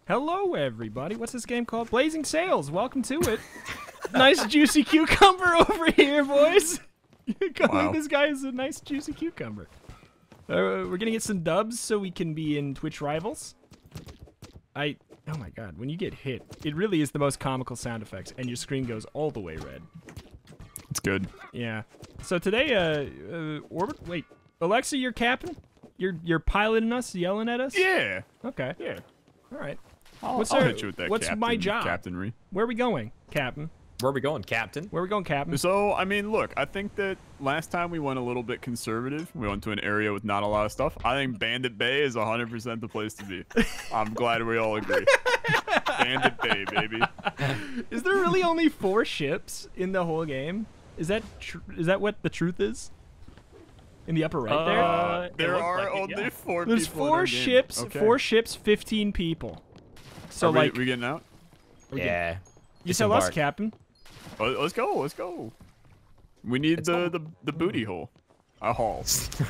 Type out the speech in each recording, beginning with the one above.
Hello, everybody. What's this game called? Blazing Sails. Welcome to it. Nice juicy cucumber over here, boys. Wow. This guy is a nice juicy cucumber. We're gonna get some dubs so we can be in Twitch Rivals. Oh my god, when you get hit, it really is the most comical sound effects, and your screen goes all the way red. It's good. Yeah. So today, Orbit. Wait, Alexa, you're capping? You're piloting us, yelling at us? Yeah. Okay. Yeah. All right. I'll hit you with that. What's my job? Captainry. Where are we going, Captain? Where are we going, Captain? Where are we going, Captain? So, I mean, look, I think that last time we went a little bit conservative. We went to an area with not a lot of stuff. I think Bandit Bay is 100% the place to be. I'm glad we all agree. Bandit Bay, baby. Is there really only 4 ships in the whole game? Is that what the truth is? In the upper right there? There are only 4 There's people 4 in ships, okay. 4 ships, 15 people. So are like we getting out? Yeah. You tell us, Disembark. Captain. Let's go. Let's go. We need the booty hole. A haul.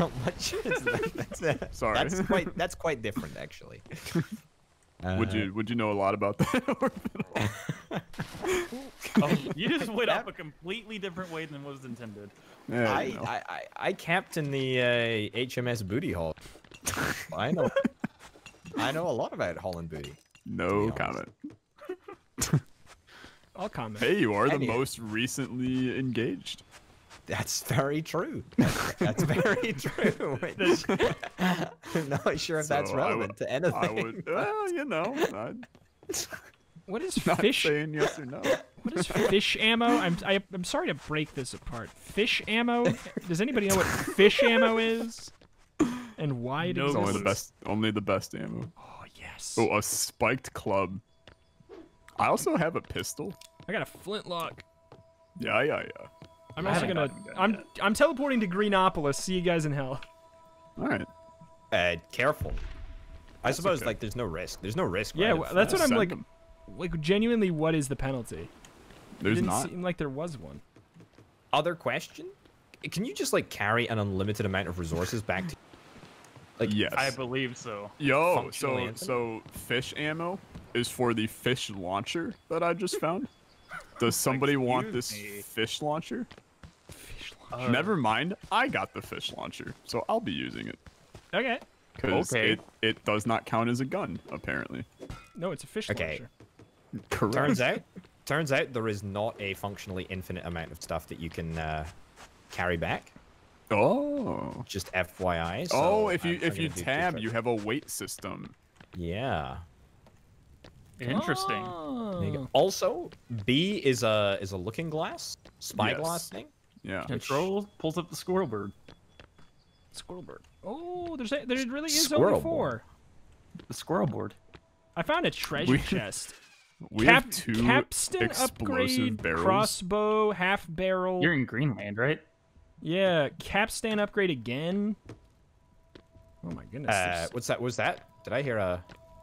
Sorry. That's quite different, actually. Would you know a lot about that? Oh, you just went up a completely different way than was intended. Yeah, you know. I captain the HMS Booty Hole. I know a lot about Holland Booty. No comment. I'll comment. Hey, you are the Anyway. most recently engaged. That's very true. That's very true. I'm not sure if that's So relevant to anything. I would, well, you know, I'm What is not fish? saying yes or no. What is fish ammo? I'm sorry to break this apart. Fish ammo? Does anybody know what fish ammo is? And why it No It's exists? only the best ammo. Oh yes. Oh, a spiked club. I also have a pistol. I got a flintlock. Yeah. I'm I also haven't gonna. gotten that I'm teleporting to Greenopolis. See you guys in hell. All right. Careful. I suppose okay. like there's no risk. There's no risk. Yeah, right, that's what I'm Send like. them. Like genuinely, what is the penalty? There's Didn't not. seem like there was one. Other question? Can you just like carry an unlimited amount of resources back to? Like Yes. I believe so. Yo, functionally so fish ammo is for the fish launcher that I just found. Does somebody want this Excuse me. fish launcher? Fish Never mind. I got the fish launcher, so I'll be using it. Okay. Because Okay. it does not count as a gun, apparently. No, it's a fish Okay. launcher. Correct. Turns out there is not a functionally infinite amount of stuff that you can carry back. Oh. Just FYI. So Oh, if I'm you gonna do tab, just you have a weight system. Yeah. Interesting. Oh. There you go. Also, B is a looking glass, spyglass Yes. thing. Yeah. Control pulls up the squirrel bird. Squirrel bird. Oh, there really is Squirrel only 4. The squirrel board. I found a treasure We- chest. We have 2 capstan explosive upgrade, barrels. crossbow, half barrel. You're in Greenland, right? Yeah, capstan upgrade again. Oh my goodness. there's- What's that? Was that? Did I hear a?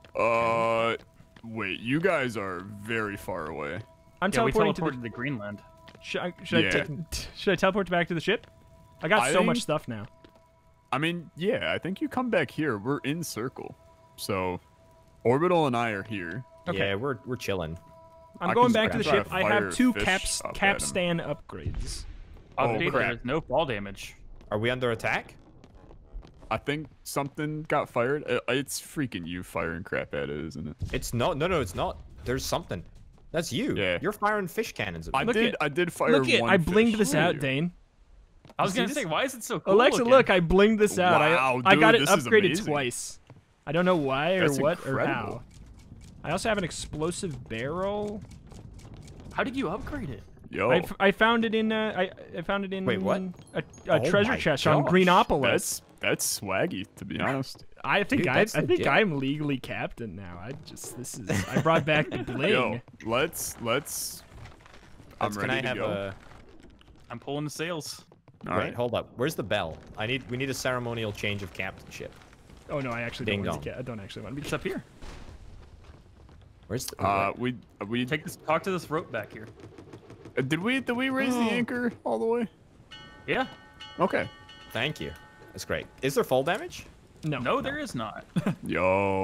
Wait, you guys are very far away. I'm Yeah, we teleporting teleported to Greenland. Should I Yeah. should I teleport back to the ship? I got I so much think- stuff now. I mean, yeah, I think you come back here. We're in circle. So, Orbital and I are here. Okay. Yeah, we're chilling. I'm I going can back to the try ship. to I fire have 2 fish up at 'em. capstan upgrades. Oh, Update, crap. there is no fall damage. Are we under attack? I think something got fired. It's freaking you firing crap at it, isn't it? It's not. No, it's not. There's something. That's you. Yeah. You're firing fish cannons at me. I did fire Look it, one I blinged fish. this out, Dane. I was see gonna this? say, why is it so cool? Alexa, looking? look, I blinged this out. Wow, I got dude, it this is upgraded amazing. twice. I don't know why or That's what or how. incredible. I also have an explosive barrel. How did you upgrade it? Yo, I found it in I found it in Wait, what? a Oh treasure my chest on gosh. Greenopolis. that's swaggy, to be honest. I think Dude, I that's think legit. I'm legally captain now. I brought back the bling. Yo, let's. I'm Can I ready to have go. a? I'm pulling the sails. All Wait, right. hold up. Where's the bell? We need a ceremonial change of captainship. Oh no, I actually Ding don't want to dong. I don't actually want to be It's up here. Where's the? We Take this. Talk to this rope back here. did we raise the anchor all the way? Yeah. Okay. Thank you. That's great. Is there fall damage? No. No, there is not. Yo,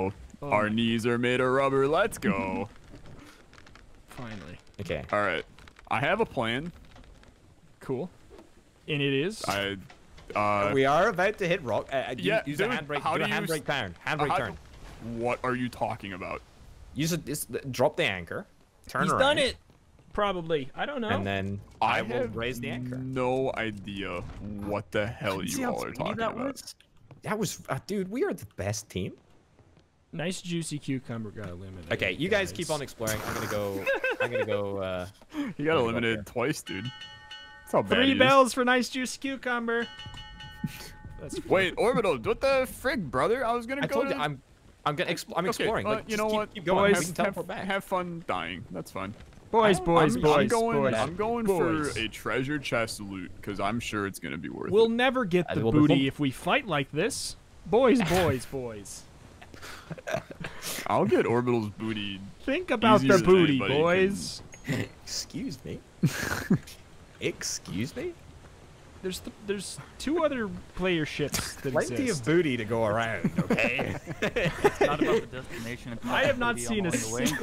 Oh Our my- knees are made of rubber. Let's go. Finally. Okay. All right. I have a plan. Cool. And it is. We are about to hit rock. yeah, use dude, a handbrake. how Do a do you handbrake turn. Handbrake turn. What are you talking about? Use it. Drop the anchor. Turn He's around. done it. Probably. I don't know. And then I will have raise the anchor. no idea what the hell See you how all are speedy talking that about. was? That was, dude. We are the best team. Nice juicy cucumber got eliminated. Okay, you guys keep on exploring. I'm gonna go. I'm gonna go. You got Go eliminated up twice, dude. That's how bad 3 he is. bells for nice juicy cucumber. That's Wait, Orbital, what the frig, brother? I was gonna I go told to... you I'm gonna. I'm Okay, exploring. Like, you just know keep, what? Keep going. Boys, We can teleport back. Have fun dying. That's fine. boys, boys, I'm boys, going, boys. I'm going boys. for a treasure chest loot because I'm sure it's gonna be worth We'll it. never get the will be booty fun. if we fight like this. Boys, boys, boys. I'll get Orbital's booty. Think about Easier the than booty, anybody boys. Excuse me. Excuse me. There's 2 other player ships that Plenty exist. of booty to go around. Okay. It's not about the destination. It's about I have the not booty seen a along the way.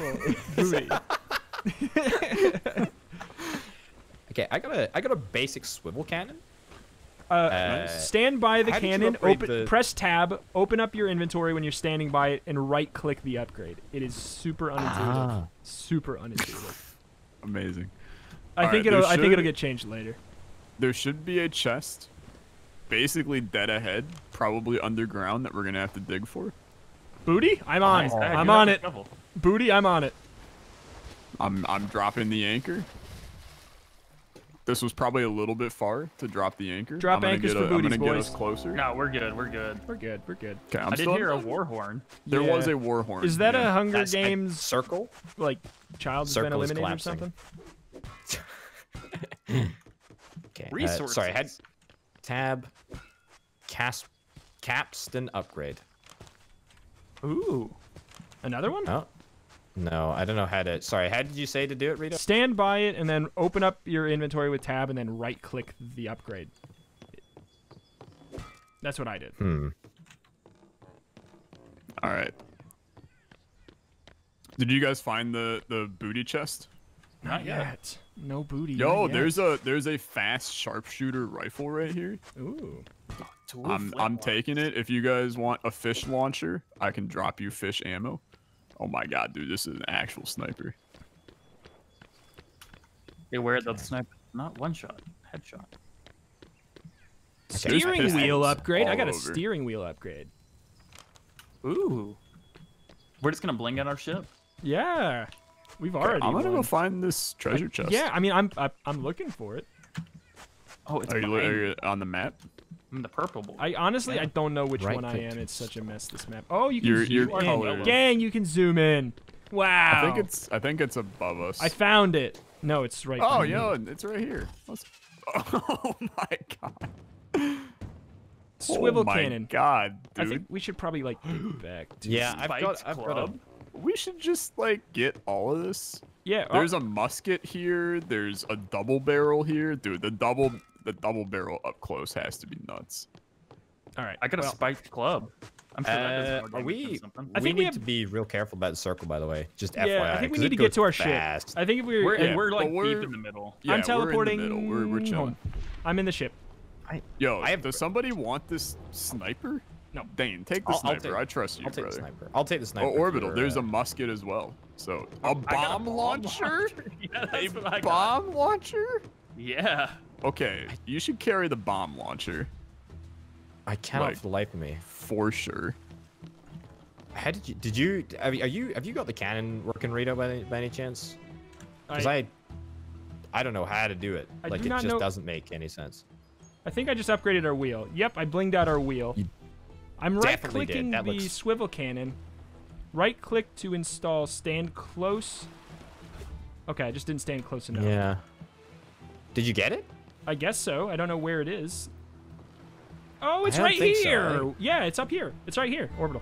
single booty. Okay. I got a basic swivel cannon. Stand by the how did you cannon. upgrade the- Press tab. Open up your inventory when you're standing by it, and right-click the upgrade. It is super unintuitive. Super unintuitive. Amazing. I All think right, it'll. there I think should- it'll get changed later. There should be a chest, basically dead ahead, probably underground that we're gonna have to dig for. Booty, I'm on. Nice, Dad, I'm you on have it. a shovel. Booty, I'm on it. I'm dropping the anchor. This was probably a little bit far to drop the anchor. Drop I'm gonna anchors get for I'm booties, gonna get boys. us closer. No, we're good. We're good. We're good. We're good. Okay, I'm I did still hear a war horn. There was Yeah. a war horn. Is that yeah. a Hunger That's a Games circle. like child has been Circle is eliminated or collapsing. something? Okay. Resources. Sorry. Head. Tab. Capstan upgrade. Ooh, another one. Oh. No, I don't know how to. Sorry. How did you say to do it, Rita? Stand by it and then open up your inventory with tab and then right-click the upgrade. That's what I did. All right. Did you guys find the booty chest? Not yet. No booty. Yo, not yet. there's a fast sharpshooter rifle right here. Ooh. I'm taking it. If you guys want a fish launcher, I can drop you fish ammo. Oh my god, dude, this is an actual sniper. Beware that the sniper, not one shot, headshot. There's Steering pistols wheel upgrade. I all got a over. steering wheel upgrade. Ooh. We're just gonna bling at our ship. Yeah. We've Okay, already. I'm gonna go won. find this treasure chest. Yeah, I mean, I'm looking for it. Oh, it's Are you, behind are you. you on the map? I'm the purple boy. I honestly, Yeah. I don't know which Right one I click. am. It's such a mess. This map. Oh, you can You're zoom in. colored. Gang, you can zoom in. Wow. I think it's above us. I found it. No, it's right. Oh, behind yo, me. it's right here. Oh my god. Swivel oh my cannon. god, I dude. think we should probably like move back. To Yeah, I've got a. Club. We should just like get all of this. Yeah. There's a musket here. There's a double barrel here, dude. The double barrel up close has to be nuts. all right. I got a well, spiked club. I'm sure that does more Are damage we? than something. I We think we need have- to be real careful about the circle, by the way. Just Yeah, FYI. I think we 'cause need it to get goes to our fast. ship. I think if we're, We're- We're like but we're- deep in the middle. Yeah, I'm we're teleporting. in the middle. We're chilling. home. I'm in the ship. Yo, I have- does somebody want this sniper? No. Dane, take the I'll sniper. take- I trust you, I'll take the brother. sniper. I'll take the sniper. Oh, orbital. for, There's a musket as well. So a I got bomb launcher. Yeah, A that's what I got. bomb launcher. Yeah. Okay, you should carry the bomb launcher I cannot like- for the life of me. for sure. How did you have you got the cannon working, Rito, by any chance? Because I don't know how to do it. I Like do it not just know- doesn't make any sense. I think I just upgraded our wheel. Yep, I blinged out our wheel. You I'm definitely right-clicking did. That the looks- swivel cannon. Right-click to install. Stand close. Okay, I just didn't stand close enough. Yeah. Did you get it? I guess so. I don't know where it is. Oh, it's don't right think so. here. Yeah, it's up here. It's right here. Orbital.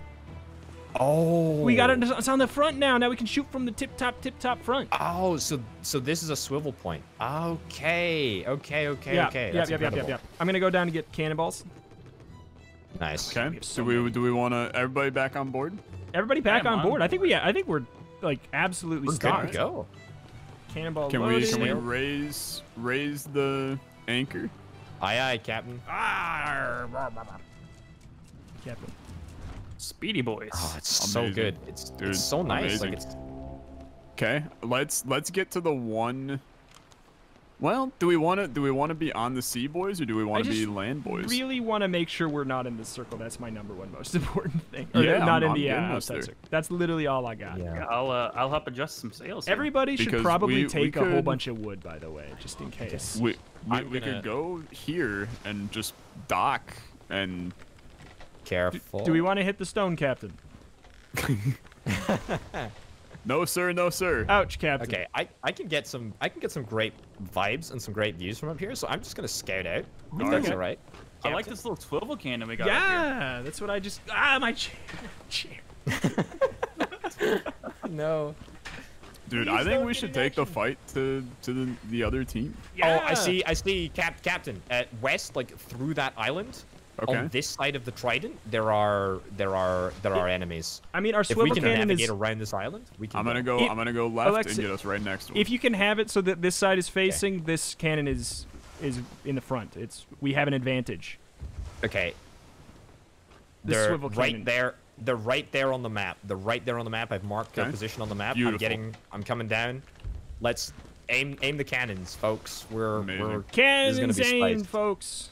Oh. We got it. It's on the front now. Now we can shoot from the tip top front. Oh, so this is a swivel point. Okay. Yeah, Okay. yeah, That's yeah. incredible. I'm gonna go down to get cannonballs. Nice. Okay. have so Do we many. do we want to everybody back on board? Everybody back I'm on on board. I think board. we're like absolutely We're good to stocked. go. Cannonball Can we loaded. raise the anchor? Aye, Captain. Captain. Speedy boys. Oh, it's so Amazing. good. It's Dude, so nice. amazing. Like it's Okay, let's get to the one. Well, do we want to be on the sea boys or do we want to be just land boys? Really want to make sure we're not in this circle. That's my number one most important thing. Or Yeah, not I'm in the getting us outside there. circle. That's literally all I got. yeah. I'll help adjust some sails. here. Everybody should Because probably we take a whole could- bunch of wood, by the way, just in case. We I'm we gonna- could go here and just dock and Careful. Do we want to hit the stone, Captain? no sir, no sir. Ouch, Captain. Okay, I can get some great vibes and some great views from up here, so I'm just gonna scout out. If Alright. that's alright. I like this little swivel cannon we got. up here. Yeah, that's what I just. My chair. No. Dude, Please I think don't we get should in take the action. fight to the other team. Yeah. Oh, I see, Captain. West, like through that island, Okay. on this side of the Trident, there are enemies. I mean, our If we swivel can cannon navigate is. around this island, we can. I'm gonna go. go. If- I'm gonna go left Alexa, and get us right next to him. If you can have it so that this side is facing, this cannon is in the front. We have an advantage. Okay. The They're swivel right cannon. there. They're right there on the map. They're right there on the map. I've marked their Okay. position on the map. Beautiful. I'm coming down. Let's aim the cannons, folks. We're Amazing. this is Cannons gonna be aimed, spiced. folks.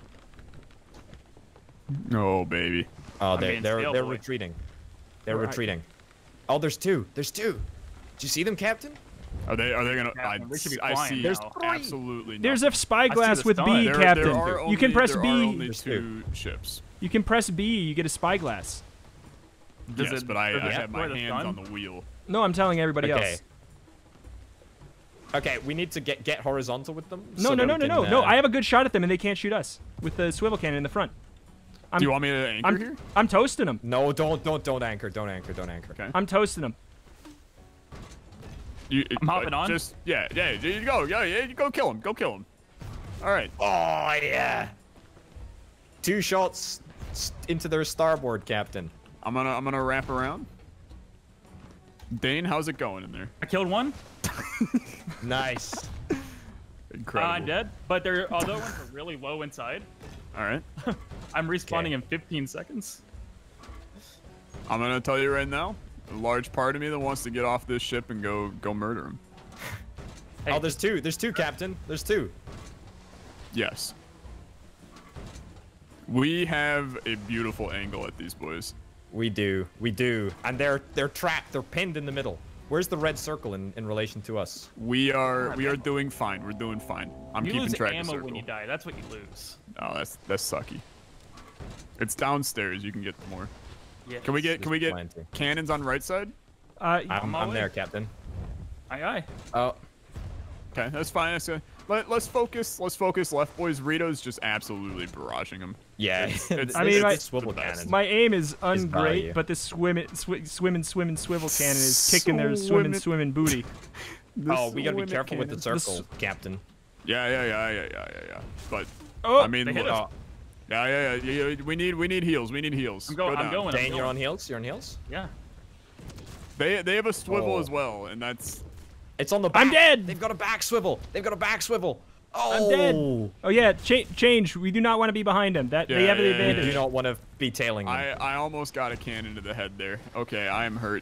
Oh baby. Oh, being they're Sailboy. retreating. They're Right. retreating. Oh, there's two. There's two. Did you see them, Captain? Are they gonna? Yeah, we should be I flying see. now. Absolutely. There's a nothing. spyglass the with stun. B, There Captain. are You can press there B. Are only There's two ships. You can press B. You get a spyglass. Does Yes, it- but I does it have my destroy the hands stun? on the wheel. No, I'm telling everybody Okay. else. Okay, we need to get horizontal with them. No, so no, that no, we no, can, no, no. I have a good shot at them, and they can't shoot us with the swivel cannon in the front. Do you want me to anchor here? I'm toasting them. No, don't anchor. Don't anchor. Okay. I'm toasting them. I'm hopping on. Just yeah. You go. Yeah. You go kill him. Go kill him. All right. Oh yeah. 2 shots into their starboard, Captain. I'm gonna wrap around. Dane, how's it going in there? I killed one. Nice. Incredible. I'm dead, but their other ones are really low inside. All right. I'm respawning Okay. in 15 seconds. I'm gonna tell you right now. A large part of me that wants to get off this ship and go murder him. Hey, Oh, there's two. There's two, Captain. There's two. Yes. We have a beautiful angle at these boys. We do. And they're trapped. They're pinned in the middle. Where's the red circle in relation to us? We are doing fine. We're doing fine. I'm you keeping lose track of ammo circle. when you die. That's what you lose. Oh, that's sucky. It's downstairs. You can get more. Yeah. Can we get plenty. cannons on right side? I'm my way. there, Captain. Aye, aye. Oh, Okay, that's fine. That's good. Let's focus. Let's focus left, boys. Rito's just absolutely barraging them. yeah. It's- I mean, my- it's swivel the best. cannon. My aim is value. ungreat, but this swimming swivel cannon is kicking their swimming booty. Oh, we gotta be Swim careful with the cannon. circle, Captain. Yeah. But Oh, I mean, they hit look- us. yeah. We need heals. We need heals. I'm Go going. I'm down. going. Dane, I'm you're on going. heels. You're on heels. Yeah. They have a swivel Oh. as well, and that's It's on the back. I'm dead. They've got a back swivel. Oh, I'm dead. Oh yeah, change. We do not want to be behind them. They Yeah, have the yeah, We advantage. do not want to be tailing them. I almost got a cannon to the head there. Okay, I am hurt.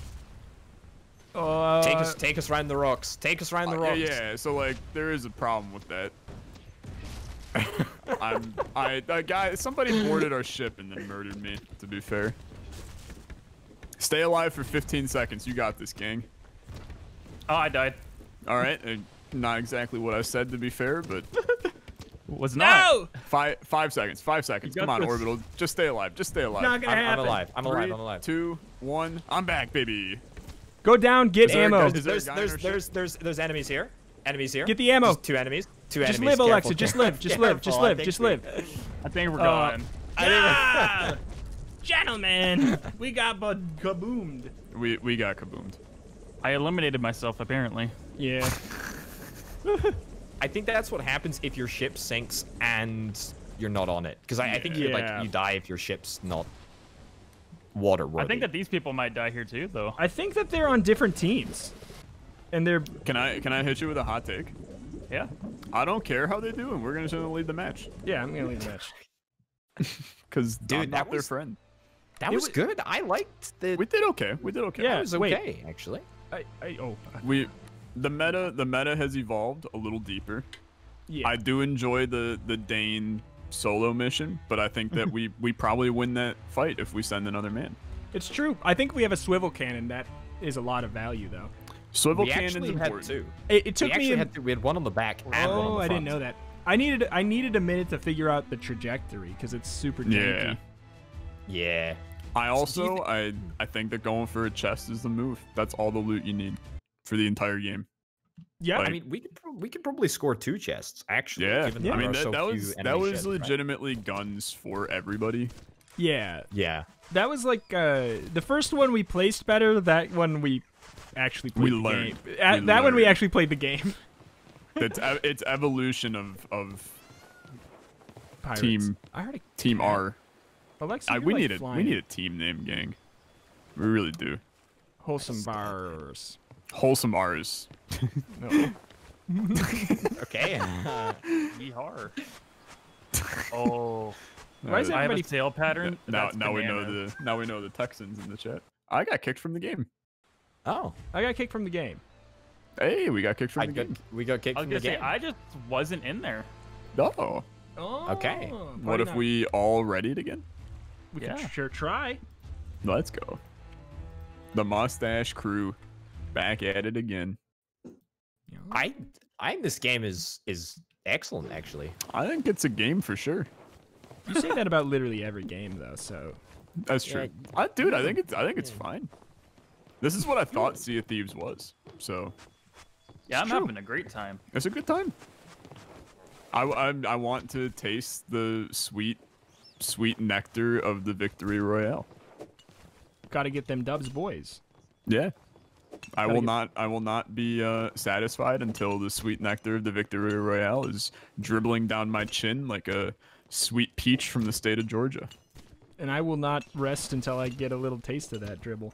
Take us round the rocks. Take us round the rocks. Yeah. So like, there is a problem with that. Somebody boarded our ship and then murdered me. To be fair. Stay alive for 15 seconds. You got this, gang. Oh, I died. All right. Not exactly what I said, to be fair, but Was not. No, 5 seconds. 5 seconds. You Come got on, this. Orbital. Just stay alive. Just stay alive. not gonna I'm happen. alive. I'm alive. 3, I'm alive. 2, 1. I'm back, baby. Go down, get There- ammo. Is there a guy in our There's enemies here. Enemies here. Get the ammo. Just 2 enemies. 2 Just enemies. live, Alexa. Careful, Just careful, live. Just live. Just careful. I live. think Just we- live. I think we're going. Ah! Gentlemen, we got kaboomed. We got kaboomed. I eliminated myself apparently. Yeah. I think that's what happens if your ship sinks and you're not on it. Because I think you Yeah. you die if your ship's not water worthy. I think that these people might die here too, though. I think that they're on different teams, and they're. Can I hit you with a hot take? Yeah. I don't care how they do, and we're gonna lead the match. Yeah, I'm gonna leave the match. Because Dude, I'm that not their was- friend. that was good. I liked the. We did okay. We did okay. Yeah. It was wait. okay, actually. The meta has evolved a little deeper. Yeah. I do enjoy the Dane solo mission, but I think that we probably win that fight if we send another man. It's true. I think we have a swivel cannon that is a lot of value, though. Swivel We cannon's actually had important. two. It took We actually me. had two. We had one on the back and one on Oh, the I didn't front. know that. I needed a minute to figure out the trajectory because it's super janky. Yeah. I also I think that going for a chest is the move. That's all the loot you need for the entire game. Yeah. Like- I mean, we could probably score 2 chests actually. Yeah, Given Yeah. I there mean are so that few was enemy sheds, right? legitimately guns for everybody. yeah. Yeah. That was like the first one we placed better. That one we actually played We the learned. game. We That one we learned. actually played the game. It's evolution of Pirates. Team- I heard a Team cat. R. Alexa, you're We like need flying. a team name, gang. We really do. Wholesome bars. Wholesome R's. No. Okay. Yeehar. Oh. Why is I have everybody? a tail pattern. Now that's we bananas. know the Texans in the chat. I got kicked from the game. Oh. I got kicked from the game. Hey, we got kicked from the game. We got kicked I was from gonna the say game. I just wasn't in there. Oh, Oh. Okay. what if we all ready it again? We can Yeah. sure try. Let's go. The Mustache Crew, back at it again. I think this game is excellent actually. I think it's a game for sure. You say that about literally every game, though. So That's true. Dude, I think it's fine. This is what I thought Sea of Thieves was. So Yeah, I'm true. having a great time. it's a good time. I want to taste the sweet nectar of the victory royale. got to get them dubs, boys. Yeah. I will get- not be satisfied until the sweet nectar of the victory royale is dribbling down my chin like a sweet peach from the state of Georgia. And I will not rest until I get a little taste of that dribble.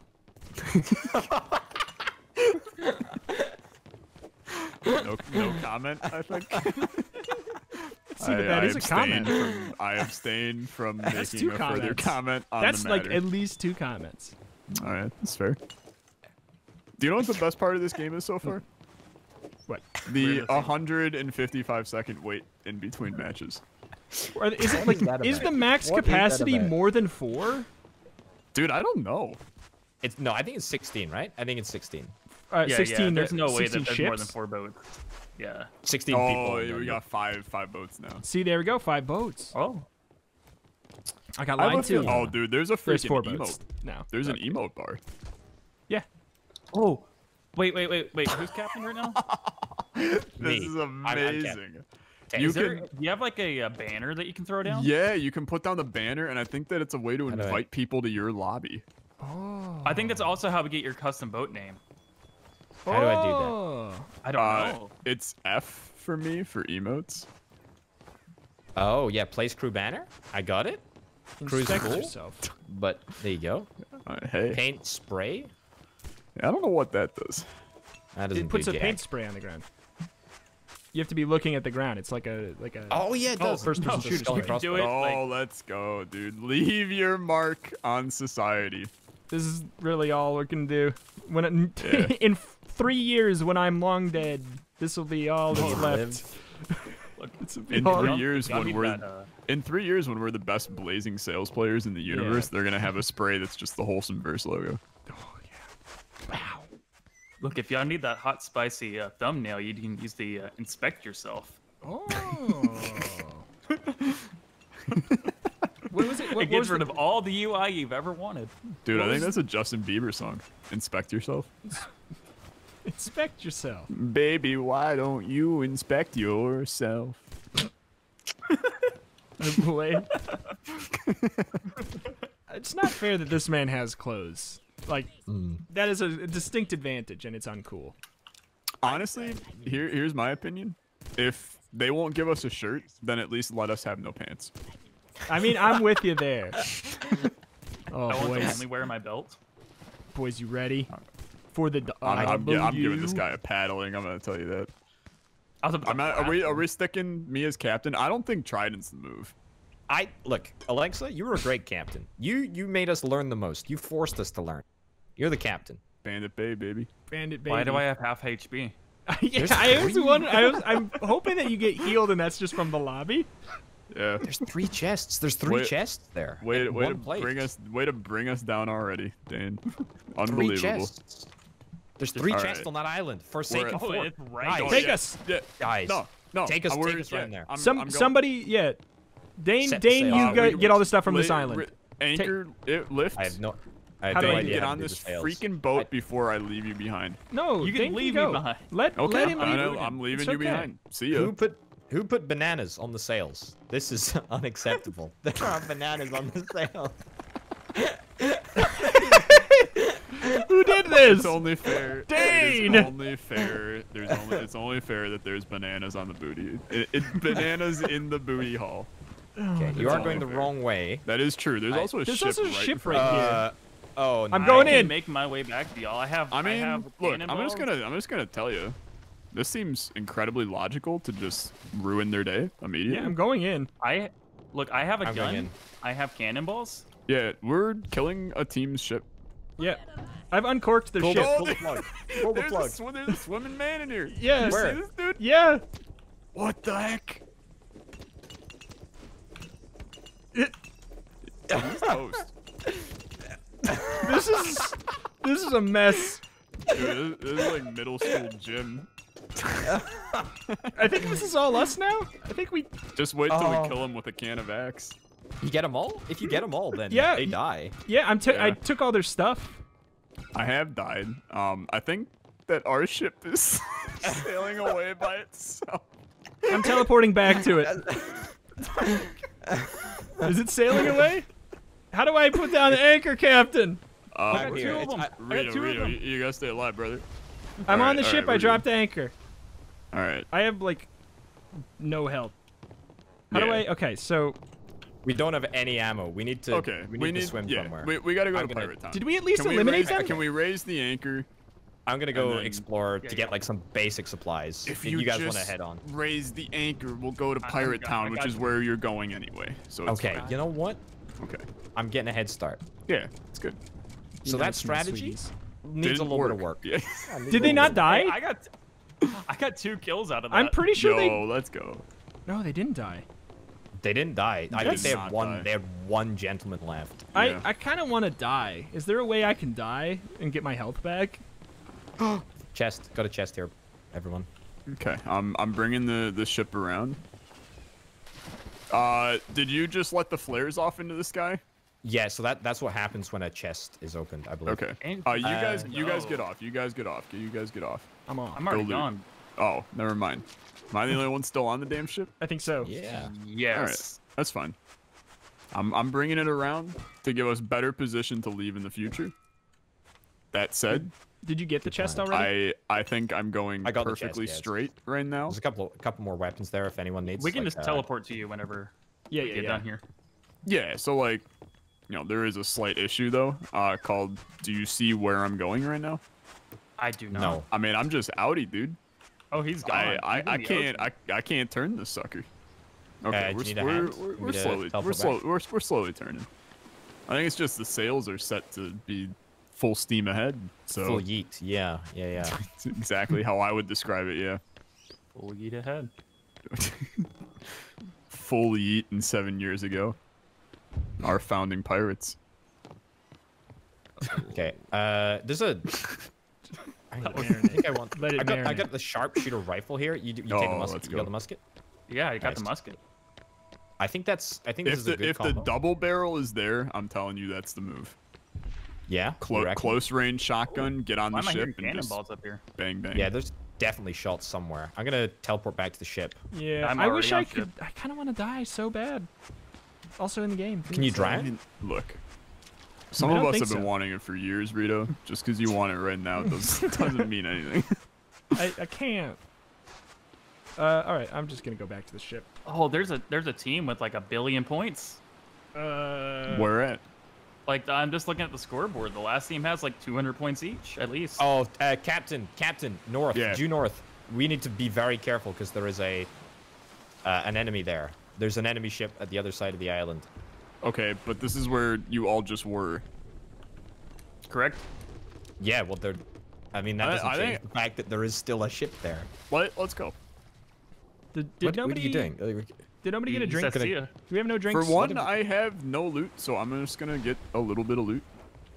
No comment, I think. See, but that is a comment. I abstain from That's making 2 a further comments. comment on That's the like matter. at least 2 comments. All right, that's fair. Do you know what the best part of this game is so far? What? The Where does 155-second wait in between matches. Is it What like is that is about? the max What is that capacity about? more than 4? Dude, I don't know. It's no, I think it's 16, right? I think it's 16. Yeah, 16. yeah. There's no way 16 that there's ships? more than 4 boats. Yeah. 16 Oh, people. yeah, we got five boats now. See, there we go. 5 boats. Oh. I got I have a lied to. feeling- Oh, dude, there's a There's 4 freaking boats. emote. No. There's an Okay. emote bar. Yeah. Oh. Wait. Who's captain right now? This Me. is I'm amazing. You Is there, can- do you have like a banner that you can throw down? Yeah, you can put down the banner, and I think that it's a way to How do I- invite people to your lobby. Oh. I think that's also how we get your custom boat name. How do I do that? Oh. I don't know. It's F for me for emotes. Oh yeah, place crew banner. I got it. Cruise Inspect cool. yourself. But there you go. Hey, Paint spray. I don't know what that does. That doesn't It puts do a jack. paint spray on the ground. You have to be looking at the ground. It's like a Oh yeah, it does. first-person The shooter skull and spray. Do crossbow. it. Oh, like- let's go, dude. Leave your mark on society. This is really all we're gonna do. When Yeah. in 3 years, when I'm long dead, this will be all that's Long left. lived. This will be In all- 3 years, Y'all when need we're that, in 3 years when we're the best blazing sales players in the universe, they're gonna have a spray that's just the wholesome verse logo. Oh, yeah. Wow. Look, if y'all need that hot, spicy thumbnail, you can use the inspect yourself. Oh. What was it? What It gets was rid the- of all the UI you've ever wanted. Dude, What I think was- that's a Justin Bieber song. Inspect yourself. Inspect yourself. Baby, why don't you inspect yourself? Boy. It's not fair that this man has clothes. Like, that is a distinct advantage, and it's uncool. Honestly, here's my opinion. If they won't give us a shirt, then at least let us have no pants. I mean, I'm with you there. Oh, I want to boys. only wear my belt. Boys, you ready? For the I'm giving this guy a paddling. I'm gonna tell you that. I was about I'm to not, blast him. are we sticking me as captain? I don't think Trident's the move. Look, Alexa, you were a great captain. You made us learn the most. You forced us to learn. You're the captain. Bandit Bay, baby. Bandit baby. Why do I have half HP? Yeah, There's I was three? wondering. I'm hoping that you get healed, and that's just from the lobby. Yeah. There's 3 chests. There's 3 Wait- chests there. Way in to one place. bring us down already, Dane. 3 Unbelievable. chests. There's 3 All chests right. on that island. Forsaken Oh, Fort. it's right Guys, there. Take us. Yeah. guys. No. Take us we're- right in there. I'm going. Somebody, yeah. Dane, Set the Dane, sail. you get all the stuff from this Li- island. Anchor, it lifts. I have no How no do I do idea Get how to on do this the sails. freaking boat I- before I leave you behind. No, You can Dane leave can me go. behind. Let him I leave. know, I'm leaving It's you okay. behind. See ya. Who put bananas on the sails? This is unacceptable. There are bananas on the sails. Who did this? It's only fair. Dane! It's only fair. It's only fair that there's bananas on the booty. Bananas in the booty hall. Okay, you are all going the fair. wrong way. That is true. There's also a There's ship also a right in ship front right of us. here. Oh, I'm nice. going I in. can make my way back to y'all. I have I mean, have look, I'm cannonballs. just gonna tell you. This seems incredibly logical to just ruin their day immediately. Yeah, I'm going in. I have a I'm going in. gun. I have cannonballs. Yeah, we're killing a team's ship. Yeah, I've uncorked their ship. Pull the plug. Pull the plug. There's a swimming man in here. Yeah. You Where? see this dude? Yeah. What the heck? It- He's toast. this is a mess. Dude, this is like middle school gym. I think this is all us now. I think we. Just wait till Oh. we kill him with a can of axe. You get them all? If you get them all, then Yeah, they die. Yeah, I Yeah. took all their stuff. I have died. I think that our ship is sailing away by itself. I'm teleporting back to it. Is it sailing away? How do I put down the anchor, Captain? I'm got here. two of It's- them. I Rito, got 2 of Rito, them. you gotta stay alive, brother. I'm All on the right, ship. we're I good. dropped anchor. All right. I have like no help. How do Yeah. I? Okay, so We don't have any ammo. We need to. Okay. We need to swim yeah, somewhere. We gotta go I'm to gonna- Pirate Town. did we at least Can we eliminate raise, them? Can we raise the anchor? I'm gonna go And then- explore to get like some basic supplies. If you guys want just to head on. raise the anchor, we'll go to I Pirate got- Town, I which got is you. where you're going anyway. So it's Okay. fine. You know what? Okay. I'm getting a head start. Yeah, it's good. So that strategy needs a little bit of work. Yeah. Did they not die? I got 2 kills out of that. I'm pretty sure they. Yo, let's go. No, they didn't die. They didn't die. I think did they had not one. die. They had one gentleman left. Yeah. I kind of want to die. Is there a way I can die and get my health back? Chest. Got a chest here, everyone. Okay. I'm bringing the ship around. Did you just let the flares off into the sky? Yeah. So that's what happens when a chest is opened, I believe. Okay. And- You guys no. get off. You guys get off. You guys get off. I'm off. I'm already Go loot. gone. Oh, never mind. Am I the only one still on the damn ship? I think so. Yeah. Yes. All right. That's fine. I'm bringing it around to give us better position to leave in the future. That said, Did you get the chest plan. already? I think I'm going I got the chest, perfectly yeah, it's- straight right now. There's a couple more weapons there if anyone needs. We can like, just teleport to you whenever Yeah, we yeah, get yeah. done here. Yeah, so like, there is a slight issue though, called do you see where I'm going right now? I do not. No. I mean, I'm just outie, dude. Oh, he's gone. I He's in the can't ocean. I can't turn this sucker. Okay, do we're, you need a we're, hand? we're, You we're need to slowly teleport we're slowly turning. I think it's just the sails are set to be full steam ahead. So Full yeet. Yeah. it's exactly how I would describe it, yeah. Full yeet ahead. Full yeet in 7 years ago. Our founding pirates. Okay. There's a. I think I want. Let it I marinate. got the sharpshooter rifle here. You take the Oh, musket. let's You got go. the musket. Yeah, I got Nice. the musket. I think this If is a the good if combo. the double barrel is there, I'm telling you that's the move. Yeah. you reckon? Close range shotgun, get on Why the am I hearing ship and just cannonballs up here? bang bang. Yeah. There's definitely shots somewhere. I'm gonna teleport back to the ship. Yeah, I'm I already wish on I could. I kind of want to die so bad. Also in the game. Can you I drive? mean, look. Some I of don't us think have been so. wanting it for years, Rito. Just because you want it right now doesn't mean anything. I can't. All right, I'm just gonna go back to the ship. Oh, there's a team with like 1 billion points. Uh, Where at? Like, I'm just looking at the scoreboard. The last team has like 200 points each, at least. Oh, Captain, north, Yeah. due north. We need to be very careful because there is an enemy there. There's an enemy ship at the other side of the island. Okay, but this is where you all just were. Correct? Yeah, well, I mean, that doesn't I change think- the fact that there is still a ship there. Let's go. Did What nobody? are you doing? Did nobody get a You drink? said Do see ya. we have no drinks? For one, I have no loot, so I'm just gonna get a little bit of loot.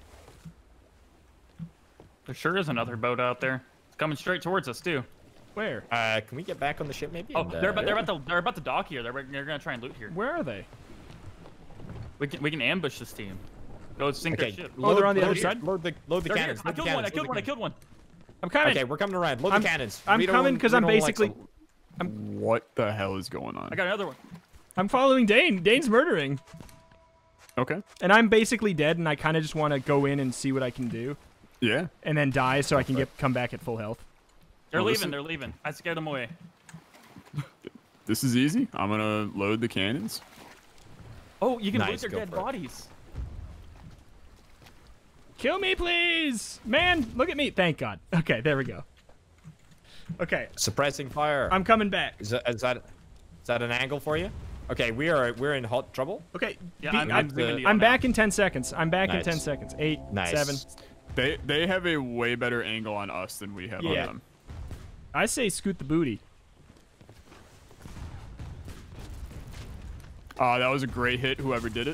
There sure is another boat out there. It's coming straight towards us too. Where? Can we get back on the ship maybe? Oh, and, they're about to dock here. They're gonna try and loot here. Where are they? We can ambush this team. Go sink Okay, their ship. Oh, they're on the load other side? Load the They're here. cannons. I Load the killed one. I cannons, killed load one. the I killed one. I'm coming. Okay, we're coming around. Load I'm- the cannons. I'm coming because I'm basically. What the hell is going on? I got another one. I'm following Dane. Dane's murdering, Okay. and I'm basically dead, and I kind of just want to go in and see what I can do, Yeah. and then die so I can come back at full health. They're Oh, this leaving. is- They're leaving. I scared them away. This is easy. I'm gonna load the cannons. Oh, you can loot Nice, their go dead for it. bodies. Kill me, please, man. Look at me. Thank God. Okay, there we go. Okay, Suppressing fire. I'm coming back. Is that an angle for you? Okay, we're in hot trouble. Okay, Yeah, be- I'm zooming you I'm now. back in 10 seconds. I'm back in Nice. 10 seconds. 8, Nice. 7. They have a way better angle on us than we have Yeah. on them. I say scoot the booty. That was a great hit, whoever did it.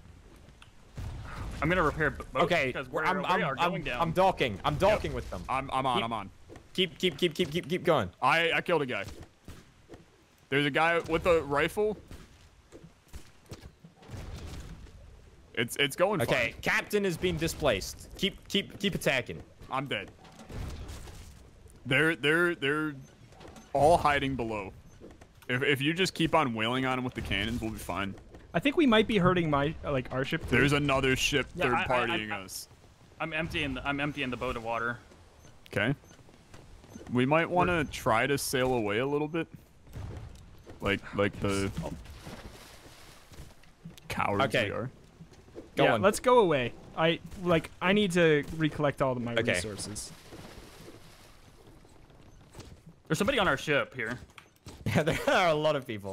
I'm gonna repair boats Okay, because we I'm are going down. I'm docking. I'm docking with them. I'm on. Keep going. I killed a guy. There's a guy with a rifle. It's going Okay, fine. Captain is being displaced. Keep attacking. I'm dead. They're all hiding below. If you just keep on wailing on them with the cannons, we'll be fine. I think we might be hurting our ship. too. There's another ship Yeah, third I- partying us. I'm emptying the boat of water. Okay. We might want to try to sail away a little bit. Like the cowards Okay. we are. Go Yeah, on. let's go away. I need to recollect all of my Okay. resources. There's somebody on our ship here. Yeah, there are a lot of people.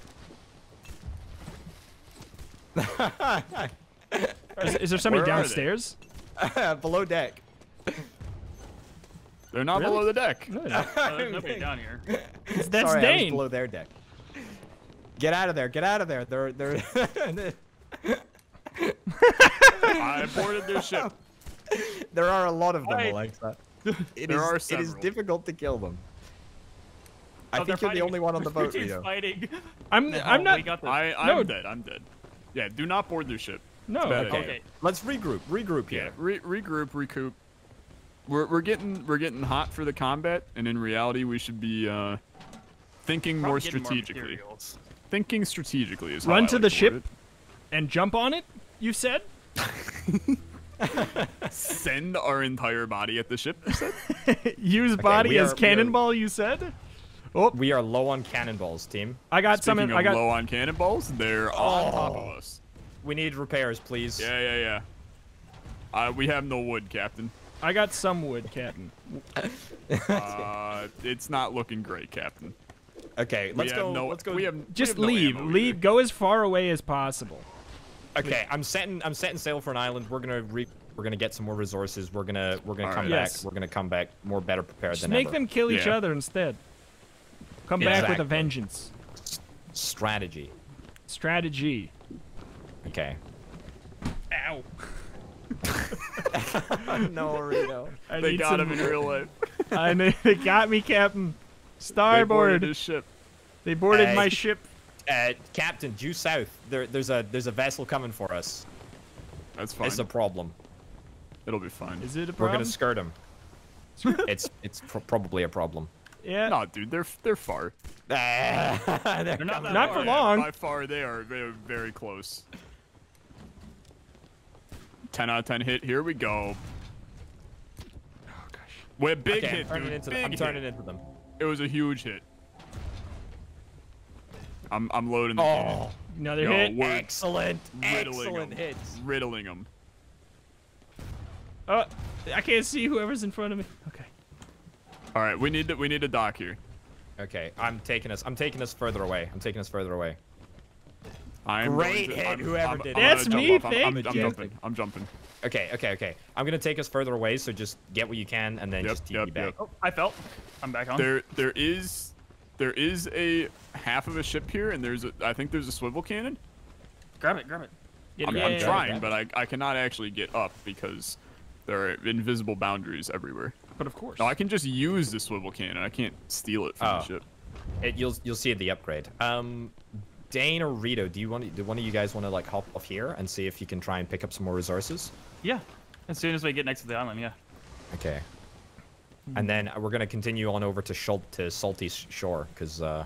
Is there somebody Where are they? downstairs? Below deck. They're not Really? below the deck. No, There's nobody down here. that's Sorry, I was Dane. below their deck. Get out of there. Get out of there. They're I boarded their ship. there are a lot of them, Wait. Alexa. There are It is several. difficult to kill them. I Oh, think they're you're the fighting. only one on the boat, Your team's Rito. fighting. I'm No, not. We got this. I'm No. dead. I'm dead. Yeah, do not board their ship. No. It's a bad Okay. idea. Okay. Let's regroup. Regroup Yeah, here. regroup, recoup. We're getting hot for the combat, and in reality, we should be thinking more Probably getting strategically. materials. Thinking strategically is how Run I to like the to ship. word And jump on it. You said. it. Send our entire body at the ship. you said? Use body we as are- cannonball. You said. Oh, We are low on cannonballs, team. I got some. Speaking I of got. low on cannonballs, they're on top Oh. of us. We need repairs, please. Yeah. We have no wood, Captain. I got some wood, Captain. It's not looking great, Captain. Okay, let's we have go. no, let's go. We have, Just we have no leave. ammo Leave. either. Go as far away as possible. Okay, I'm setting sail for an island. We're gonna get some more resources. We're gonna come right. back. Yes. We're gonna come back more better prepared Just than make ever. them kill each Yeah. other instead. Come back with a Exactly. vengeance. Strategy. Strategy. Okay. Ow. No, Rito. I They need got him some- in real life. I know they got me, Captain. They Starboard. boarded his ship. They boarded Hey. my ship. Captain, due south. There's a vessel coming for us. That's fine. It's a problem. It'll be fine. Is it a We're problem? gonna skirt him. it's probably a problem. Yeah. No, dude, they're far. They're They're not that Not far. for long. By far, they are very close. 10 out of 10 hit. Here we go. Oh gosh. We're big Okay, hit, I'm turning dude. into Big I'm hit. turning into them. It was a huge hit. I'm loading the cannon. Oh, Another Yo, hit. we're excellent, riddling excellent them. hits. Riddling them. Oh, I can't see whoever's in front of me. Okay. All right, we need a dock here. Okay, I'm taking us further away. I'm Great going to- hit, I'm- whoever I'm- did I'm it. gonna That's jump me, off. I'm thank you. jumping. I'm jumping. Okay. I'm gonna take us further away, so just get what you can and then Yep, just TP yep, back. yep. Oh, I fell. I'm back on. There is a half of a ship here, and I think there's a swivel cannon. Grab it, grab it. Get I'm it. trying, but I cannot actually get up because there are invisible boundaries everywhere. But of course. No, I can just use the swivel cannon. I can't steal it from the Oh. ship. You'll see the upgrade. Dane or Rito, do one of you guys want to like hop off here and see if you can try and pick up some more resources? Yeah. As soon as we get next to the island, yeah. Okay. And then we're gonna continue on over to Salty Shore because I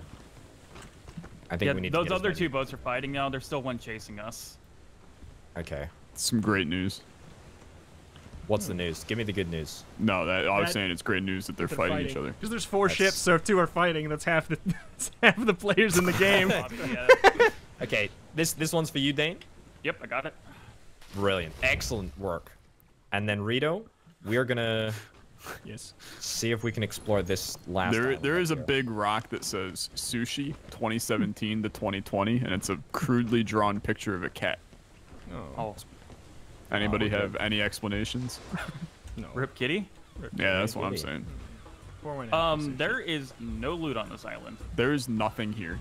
think Yeah, we need to those get as other many- two boats are fighting now. There's still one chasing us. Okay. Some great news. What's the news? Give me the good news. No, I was That- saying it's great news that they're fighting each other. Because there's 4 That's- ships, so if 2 are fighting, that's half the that's half the players in the game. Yeah. Okay, this one's for you, Dane. Yep, I got it. Brilliant, excellent work. And then Rito, we're gonna Yes. see if we can explore this last. There island is a up here. big rock that says Sushi 2017 to 2020, and it's a crudely drawn picture of a cat. Oh, Anybody okay. have any explanations? No. rip kitty. Yeah, that's what I'm Kitty. saying. 419. There is no loot on this island. There's nothing here.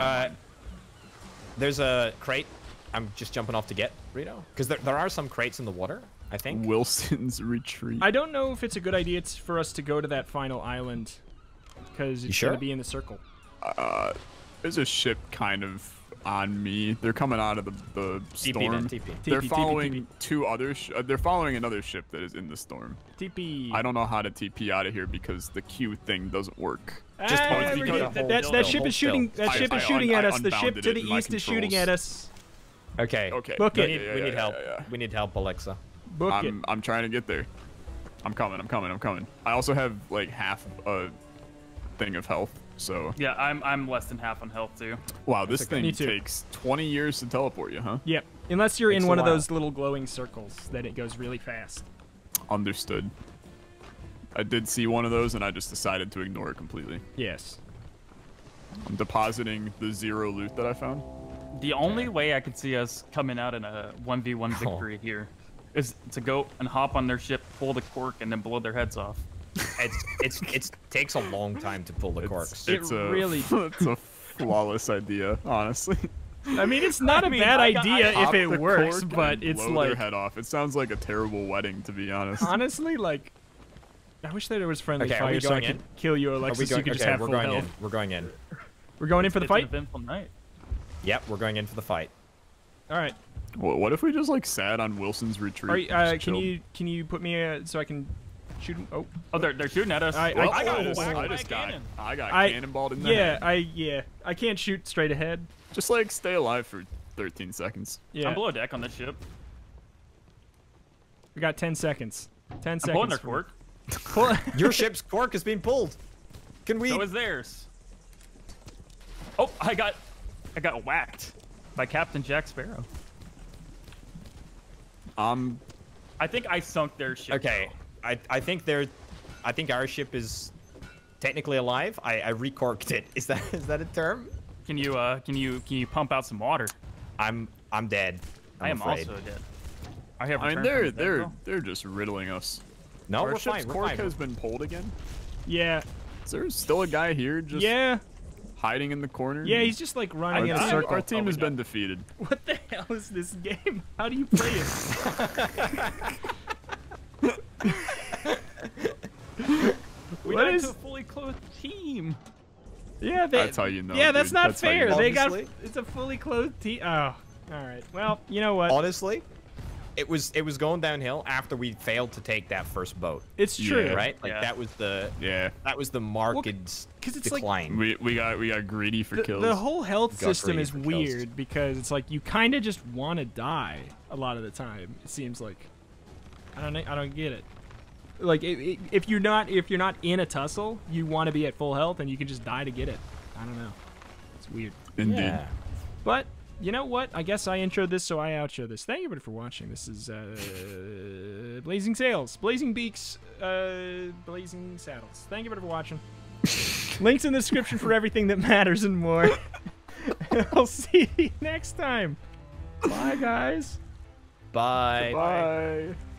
There's a crate. I'm just jumping off to get Rito because there are some crates in the water. I think. Wilson's retreat. I don't know if it's a good idea for us to go to that final island because it's sure? going to be in the circle. There's a ship kind of on me. They're coming out of the TP storm. then, TP. They're TP, following two other. They're following another ship that is in the storm. TP. I don't know how to TP out of here because the Q thing doesn't work. Just Ah, point we're because good. the whole that still, ship hold is shooting. still. That ship I is shooting at us. The ship unbounded to it the in my east is shooting controls. at us. Okay. Okay. Book it. We need help. yeah. We need help, Alexa. Book it. I'm trying to get there. I'm coming. I also have like half a thing of health. So Yeah, I'm less than half on health too. wow, this Me thing too. takes 20 years to teleport you, huh? Yep. Unless you're Takes in a one of while. those little glowing circles, then it goes really fast. Understood. I did see one of those and I just decided to ignore it completely. Yes. I'm depositing the 0 loot that I found. The only way I could see us coming out in a 1v1 Oh. victory here is to go and hop on their ship, pull the cork, and then blow their heads off. It takes a long time to pull the corks. It It's a really- it's a flawless idea, honestly. I mean, it's not a mean, bad I got- idea if Pop it the works, cork but and it's blow their like head off. It sounds like a terrible wedding, to be honest. honestly, like I wish that there was friendly Okay, are we fire so I going could in? kill you, Are Alexis. we So you going? could just Okay, have we're full going health. in. We're going in. We're going in for the It's an fight. eventful night. Yep, we're going in for the fight. All right. What if we just like sat on Wilson's retreat? Are you, and just can chilled? you put me so I can shoot him? Oh. Oh, they're shooting at us. I Well, got I whacked just, by I a just got cannon. cannonballed in the head. Yeah. I can't shoot straight ahead. Just like stay alive for 13 seconds. Yeah. I'm below deck on this ship. We got 10 seconds. 10 I'm seconds. pulling their from- cork. Pull- Your ship's cork has been pulled. Can we? So is theirs. Oh, I got whacked by Captain Jack Sparrow. I think I sunk their ship. Okay, I think our ship is technically alive. I recorked it. Is that a term? Can you pump out some water? I'm dead. I am afraid. also dead. I have. I mean, returned from the dead, they're just riddling us. No, Our we're ship's fine. We're cork fine. has been pulled again. yeah. Is there still a guy here just Yeah. hiding in the corner? Yeah, he's just like running in a Our, circle. our team Oh, has we got been defeated. What the hell is this game? How do you play it? We What died is- to a fully clothed team. Yeah, That's how you know, Yeah, that's dude. not That's how you fair. know. They got Honestly? it's a fully clothed team. Oh, all right. Well, you know what? Honestly, it was going downhill after we failed to take that first boat. It's true, Yeah. Right? Like Yeah. that was the Yeah, marked 'cause it's like- decline. we got greedy for kills. The whole health Got system greedy is for kills. weird because it's like you kind of just want to die a lot of the time. It seems like I don't get it. Like if you're not in a tussle, you want to be at full health and you can just die to get it. I don't know. It's weird. Indeed. Yeah. But you know what? I guess I introed this, so I outro this. Thank you everybody for watching. This is Blazing Sails, Blazing Beaks, Blazing Saddles. Thank you everybody for watching. Links in the description for everything that matters and more. I'll see you next time. Bye, guys. Bye. Bye.